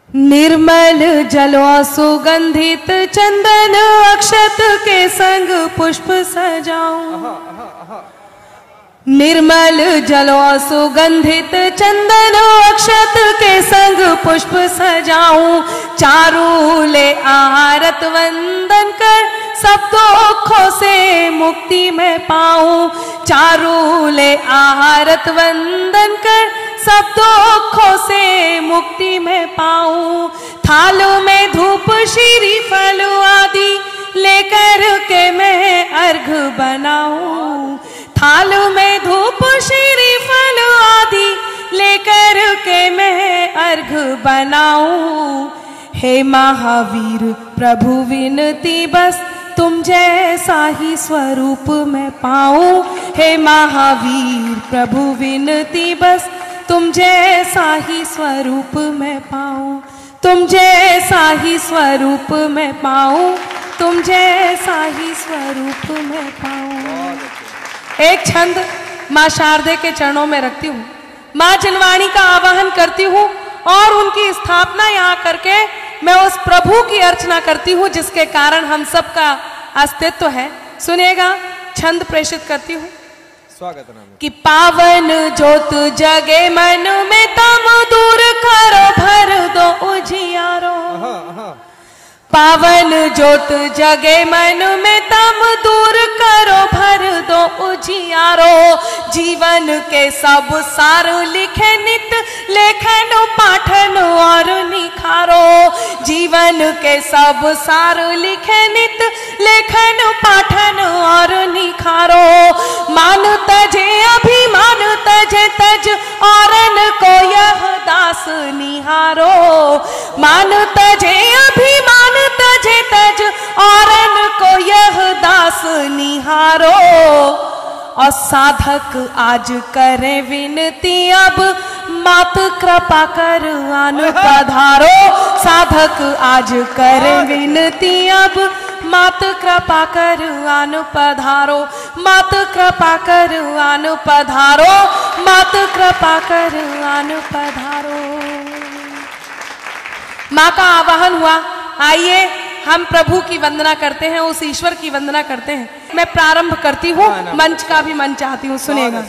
निर्मल जलवा सुगंधित चंदन अक्षत के संग पुष्प सजाऊं। निर्मल जलवा सुगंधित चंदन अक्षत के संग पुष्प सजाऊं। चारूले आरत वंदन कर सब दुखों से मुक्ति में पाऊं। चारूले आरत वंदन कर सब दुखों से मुक्ति में पाऊं। थाल में धूप श्री फल आदि लेकर के मैं अर्घ बनाऊं। थाल में धूप श्री फल आदि लेकर के मैं अर्घ बनाऊं। हे महावीर प्रभु विनती बस तुम जैसा ही स्वरूप मैं पाऊं। हे महावीर प्रभु विनती बस तुम जैसा ही स्वरूप मैं पाऊं। तुम जैसा ही स्वरूप मैं पाऊं। तुम जैसा ही स्वरूप मैं पाऊं। एक छंद माँ शारदे के चरणों में रखती हूँ। माँ जिनवाणी का आवाहन करती हूँ और उनकी स्थापना यहाँ करके मैं उस प्रभु की अर्चना करती हूँ जिसके कारण हम सबका अस्तित्व है। सुनिएगा, छंद प्रेषित करती हूँ। स्वागत नाम कि पावन ज्योत जगे मन में तम दूर करो भर दो उजियारो। पावन ज्योत जगे मन में तम दूर करो भर दो उजियारो। जीवन के सब सार लिखे नित लेखन पाठन और निखारो। जीवन के सब सार लिखे नित लेखन पाठन और निखारो। मान तजे अभिमान तजे तज औरन को यह दास निहारो। मान तजे अभिमान तजे तज औरन को यह दास निहारो। और साधक आज करे विनती अब मात कृपा कर आन पधारो। साधक आज करे विनती अब मात कृपा कर आन पधारो। मात कृपा कर आन पधारो। मात कृपा कर आन पधारो। माँ का आवाहन हुआ। आइए हम प्रभु की वंदना करते हैं, उस ईश्वर की वंदना करते हैं। मैं प्रारंभ करती हूँ, मंच का भी मन चाहती हूँ, सुनेगा।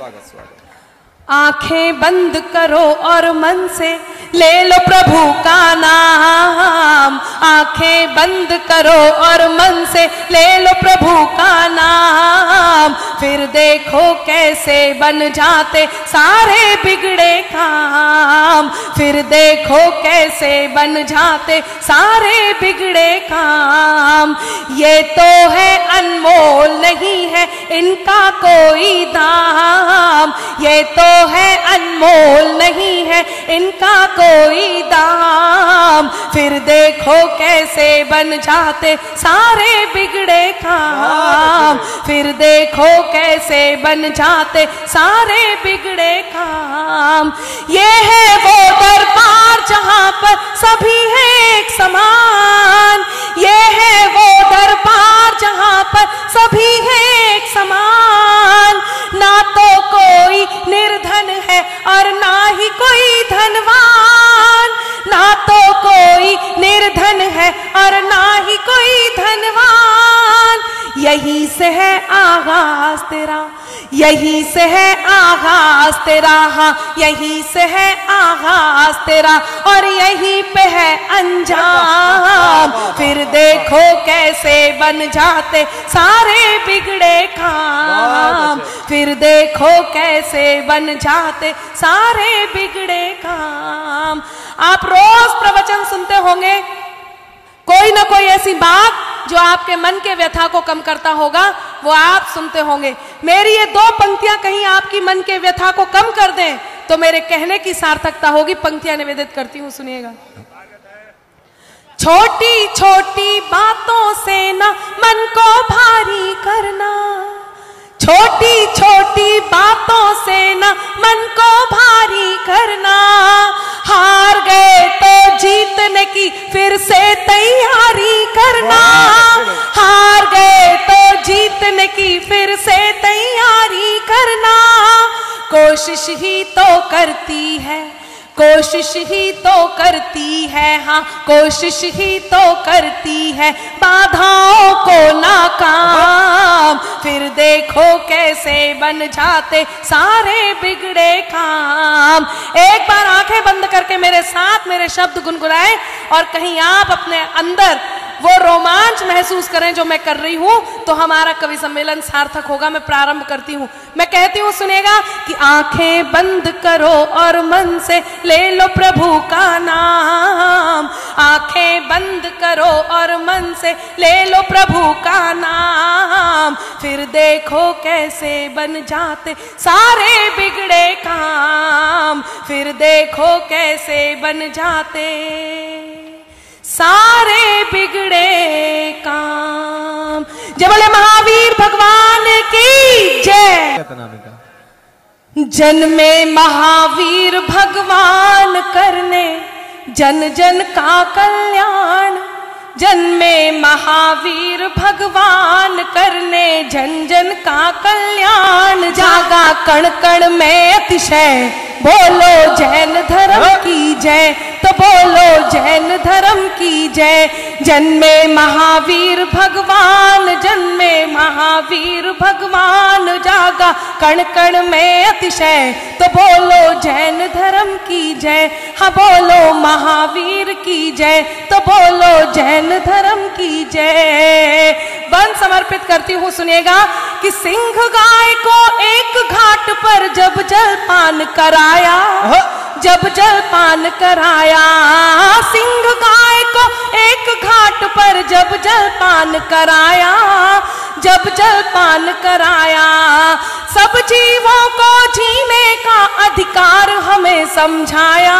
आंखें बंद करो और मन से ले लो प्रभु का नाम। आंखें बंद करो और मन से ले लो प्रभु का नाम। फिर देखो कैसे बन जाते सारे बिगड़े काम। फिर देखो कैसे बन जाते सारे बिगड़े काम। ये तो है अनमोल नहीं है इनका कोई दाम। ये तो है अनमोल नहीं है इनका कोई दाम। फिर देखो कैसे बन जाते सारे बिगड़े काम। फिर देखो कैसे बन जाते सारे बिगड़े काम। ये है वो दरबार जहाँ पर सभी है एक समान। ये है वो दरबार जहाँ पर सभी है एक समान। ना तो कोई निर्धन है और ना ही कोई धनवान। ना तो कोई निर्धन है और ना ही कोई धनवान। यही से है आगाज तेरा, यही से है आगाज तेरा। हाँ, यही से है आगाज तेरा और यही पे है अंजाम। फिर देखो कैसे बन जाते सारे बिगड़े काम। फिर देखो कैसे बन जाते सारे बिगड़े काम। आप रोज प्रवचन सुनते होंगे, कोई ना कोई ऐसी बात जो आपके मन के व्यथा को कम करता होगा वो आप सुनते होंगे। मेरी ये दो पंक्तियां कहीं आपकी मन के व्यथा को कम कर दें तो मेरे कहने की सार्थकता होगी। पंक्तियां निवेदित करती हूं, सुनिएगा। छोटी छोटी बातों से ना मन को भारी करना। छोटी छोटी बातों से ना मन को भारी करना। हार गए तो जीतने की फिर से तैयारी करना। हार गए तो जीतने की फिर से तैयारी करना। कोशिश ही तो करती है कोशिश ही तो करती है, हाँ कोशिश ही तो करती है, बाधाओं को नाकाम। फिर देखो कैसे बन जाते सारे बिगड़े काम। एक बार आंखें बंद करके मेरे साथ मेरे शब्द गुनगुनाएं और कहीं आप अपने अंदर वो रोमांच महसूस करें जो मैं कर रही हूं, तो हमारा कवि सम्मेलन सार्थक होगा। मैं प्रारंभ करती हूं, मैं कहती हूं, सुनेगा कि आंखें बंद करो और मन से ले लो प्रभु का नाम। आंखें बंद करो और मन से ले लो प्रभु का नाम। फिर देखो कैसे बन जाते सारे बिगड़े काम। फिर देखो कैसे बन जाते सारे बिगड़े काम। जय बोले महावीर भगवान की जय। जन्मे महावीर भगवान करने जन जन का कल्याण। जन्मे महावीर भगवान करने जन जन का कल्याण। जागा कण कण में अतिशय, बोलो जैन धर्म की जय, तो बोलो जैन धर्म की जय। जन्मे महावीर भगवान, जन्मे महावीर भगवान, जागा कण कण में अतिशय, तो बोलो जैन धर्म की जय। हाँ बोलो महावीर की जय, तो बोलो जैन धर्म की जय। बंद समर्पित करती हूँ, सुनेगा कि सिंह गाय को एक घाट पर जब जलपान कराया, जब जलपान कराया। सिंह गाय को एक घाट पर जब जलपान कराया, जब जलपान कराया। सब जीवों को जीने का अधिकार हमें समझाया,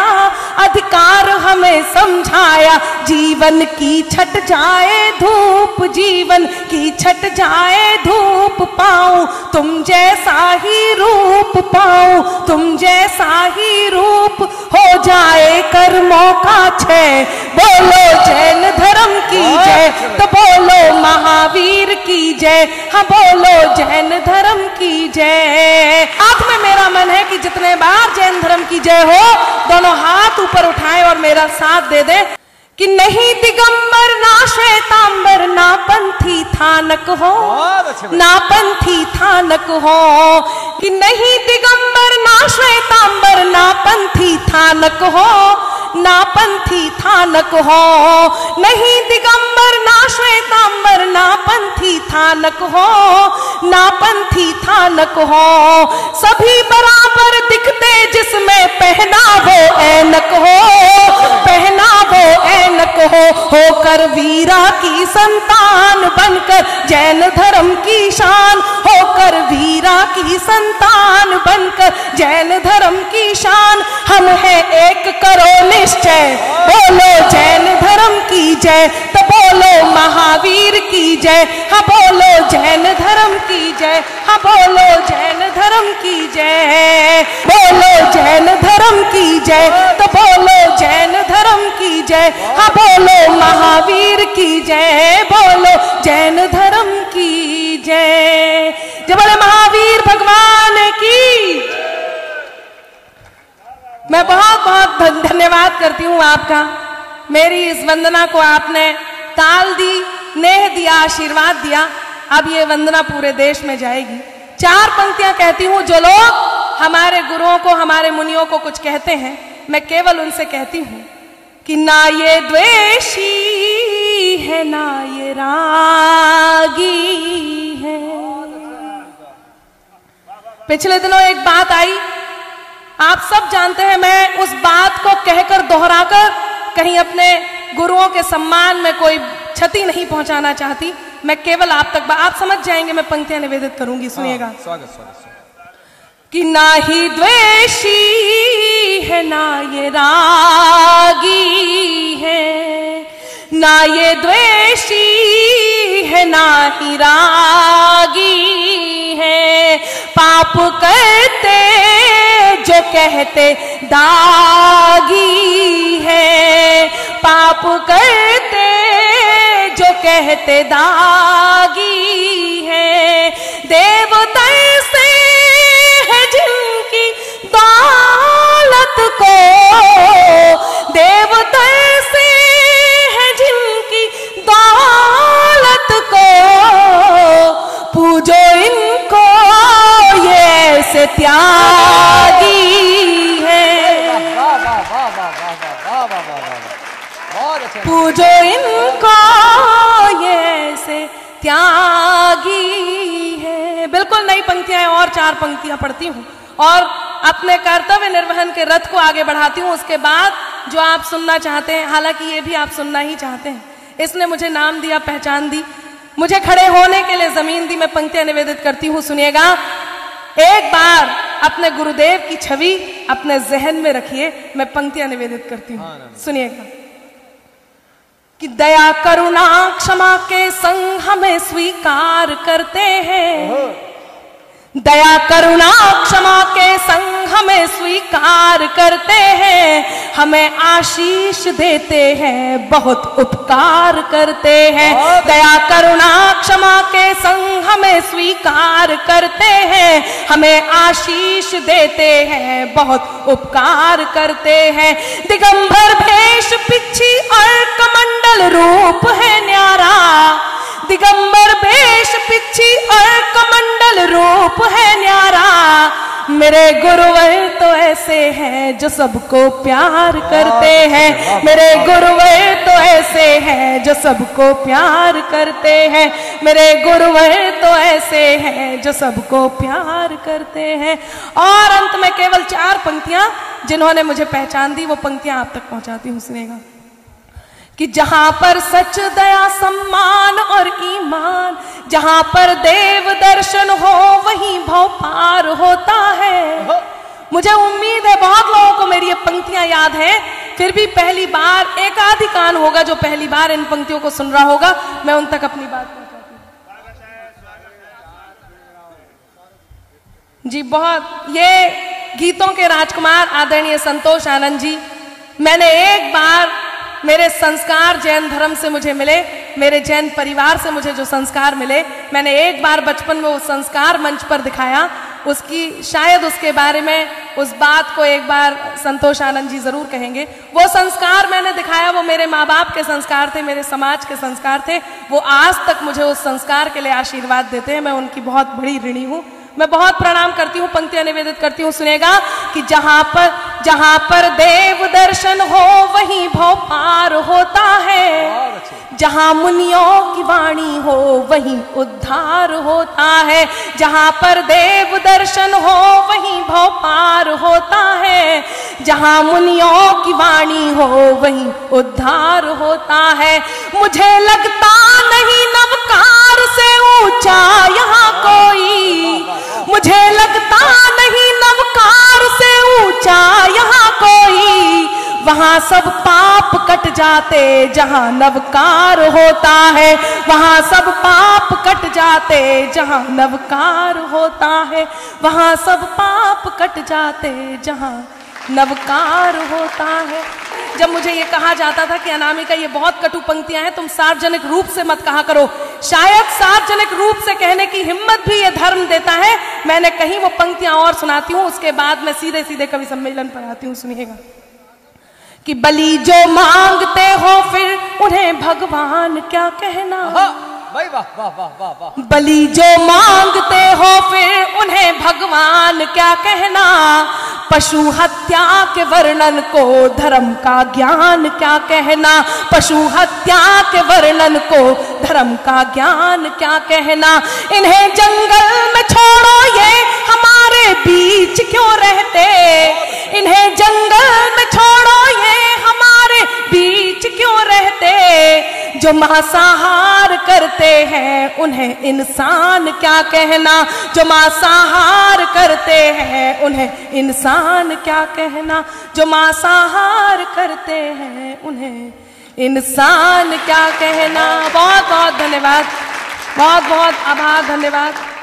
अधिकार हमें समझाया। जीवन की छट जाए धूप, जीवन की छट जाए धूप, पाऊं तुम जैसा ही रूप, पाऊं तुम जैसा ही रूप, हो जाए कर्मों का क्षय। बोलो जैन धर्म की जय, तो बोलो महावीर की जय। हाँ बोलो जैन धर्म की जय। आज में मेरा मन है कि जितने बार जैन धर्म की जय हो, दोनों हाथ ऊपर उठाएं और मेरा साथ दे दे कि नहीं दिगंबर ना श्वेतांबर, ना पंथी थानक हो, ना पंथी थानक हो। कि नहीं दिगंबर ना श्वेतांबर, ना पंथी थानक हो, ना पंथी थानक हो। नहीं दिगंबर ना श्वेतांबर, ना पंथी थानक हो, ना पंथी थानक हो। सभी बराबर दिखते जिसमें पहनावो ऐनक हो, पहनावो ऐनक हो। होकर वीरा की संतान बनकर जैन धर्म की शान, होकर वीरा की संतान बनकर जैन धर्म की शान। हम हैं एक करो निश्चय, बोलो जैन धर्म की जय, तो बोलो महावीर की जय। हाँ बोलो जैन धर्म की जय, हाँ बोलो जैन धर्म की जय। बोलो जैन धर्म की जय, तो बोलो जैन धर्म की जय। हाँ बोलो महावीर की जय, बोलो जैन धर्म की जय। जय बोले महावीर भगवान की। मैं बहुत बहुत धन्यवाद करती हूँ आपका। मेरी इस वंदना को आपने ताल दी, नेह दिया, आशीर्वाद दिया। अब ये वंदना पूरे देश में जाएगी। चार पंक्तियां कहती हूँ। जो लोग हमारे गुरुओं को, हमारे मुनियों को कुछ कहते हैं, मैं केवल उनसे कहती हूँ कि ना ये द्वेषी है, ना ये रागी है। पिछले दिनों एक बात आई, आप सब जानते हैं। मैं उस बात को कहकर दोहराकर कहीं अपने गुरुओं के सम्मान में कोई क्षति नहीं पहुंचाना चाहती। मैं केवल आप तक, आप समझ जाएंगे, मैं पंक्तियां निवेदित करूंगी, सुनिएगा। स्वागत स्वागत। कि ना ही द्वेषी है, ना ये रागी है, ना ये द्वेषी है, ना ही रागी है। पाप करते जो कहते दागी है, पाप करते जो कहते दागी है। देवता से है जिनकी दौलत को पूजो इनको ये ऐसे त्यागी है। बिल्कुल नई पंक्तियां और 4 पंक्तियां पढ़ती हूँ और अपने कर्तव्य निर्वहन के रथ को आगे बढ़ाती हूँ। उसके बाद जो आप सुनना चाहते हैं, हालांकि ये भी आप सुनना ही चाहते हैं, इसने मुझे नाम दिया, पहचान दी, मुझे खड़े होने के लिए जमीन दी, मैं पंक्तियां निवेदित करती हूँ। सुनिएगा, एक बार अपने गुरुदेव की छवि अपने जहन में रखिए, मैं पंक्तियां निवेदित करती हूँ। सुनिएगा कि दया करुणा क्षमा के संग हमें स्वीकार करते हैं, दया करुणा क्षमा के संग हमें स्वीकार करते हैं, हमें आशीष देते हैं, बहुत उपकार करते हैं। दया करुणा क्षमा के संग हमें स्वीकार करते हैं, हमें आशीष देते हैं, बहुत उपकार करते हैं। दिगंबर भेष पिच्छी और कमंडल रूप है न्यारा, दिगंबर भेष पिच्छी और कमंडल रूप है न्यारा, मेरे गुरुवर तो ऐसे हैं जो सबको प्यार करते हैं, मेरे गुरुवर तो ऐसे हैं जो सबको प्यार करते हैं, मेरे गुरुवर तो ऐसे हैं जो सबको प्यार करते हैं। और अंत में केवल 4 पंक्तियां जिन्होंने मुझे पहचान दी, वो पंक्तियां आप तक पहुंचाती हूं। सुनेगा कि जहां पर सच दया सम्मान और ईमान, जहां पर देव दर्शन हो वहीं भव पार होता है। मुझे उम्मीद है बहुत लोगों को मेरी ये पंक्तियां याद हैं, फिर भी पहली बार एक आधी कान होगा जो पहली बार इन पंक्तियों को सुन रहा होगा, मैं उन तक अपनी बात पहुंचाती हूं। जी बहुत, ये गीतों के राजकुमार आदरणीय संतोष आनंद जी, मैंने एक बार मेरे संस्कार जैन धर्म से मुझे मिले, मेरे जैन परिवार से मुझे जो संस्कार मिले, मैंने एक बार बचपन में वो संस्कार मंच पर दिखाया, उसकी शायद उसके बारे में उस बात को एक बार संतोष आनंद जी जरूर कहेंगे। वो संस्कार मैंने दिखाया, वो मेरे माँ बाप के संस्कार थे, मेरे समाज के संस्कार थे, वो आज तक मुझे उस संस्कार के लिए आशीर्वाद देते हैं। मैं उनकी बहुत बड़ी ऋणी हूँ, मैं बहुत प्रणाम करती हूँ, पंक्तियां निवेदित करती हूँ। सुनेगा कि जहां पर देव दर्शन हो वहीं भव पार होता है, जहां मुनियों की वाणी हो वहीं उद्धार होता है, जहां पर देव दर्शन हो वहीं भव पार होता है, जहां मुनियों की वाणी हो वहीं उद्धार होता है। मुझे लगता नहीं नवकार से ऊंचा यहाँ कोई, मुझे लगता नहीं नवकार से ऊंचा यहाँ कोई, वहां सब पाप कट जाते जहां नवकार होता है, वहां सब पाप कट जाते जहां नवकार होता है, वहां सब पाप कट जाते जहां नवकार होता है। जब मुझे ये कहा जाता था कि अनामिका ये बहुत कटु पंक्तियां हैं, तुम सार्वजनिक रूप से मत कहा करो, शायद सार्वजनिक रूप से कहने की हिम्मत भी ये धर्म देता है, मैंने कहीं वो पंक्तियां और सुनाती हूँ, उसके बाद मैं सीधे सीधे कवि सम्मेलन पर आती हूँ। सुनिएगा कि बलि जो मांगते हो फिर उन्हें भगवान क्या कहना, भाई वाह वाह वाह वाह वाह। बलि जो मांगते हो फिर उन्हें भगवान क्या कहना, पशु हत्या के वर्णन को धर्म का ज्ञान क्या कहना, पशु हत्या के वर्णन को धर्म का ज्ञान क्या कहना। इन्हें जंगल में छोड़ो ये हमारे बीच क्यों रहते, इन्हें जंगल में छोड़ो ये हमारे बीच क्यों रहते, जो मांसाहार करते हैं उन्हें इंसान क्या कहना, जो मांसाहार करते हैं उन्हें इंसान क्या कहना, जो मांसाहार करते हैं उन्हें इंसान क्या कहना। बहुत बहुत धन्यवाद, बहुत बहुत आभार, धन्यवाद।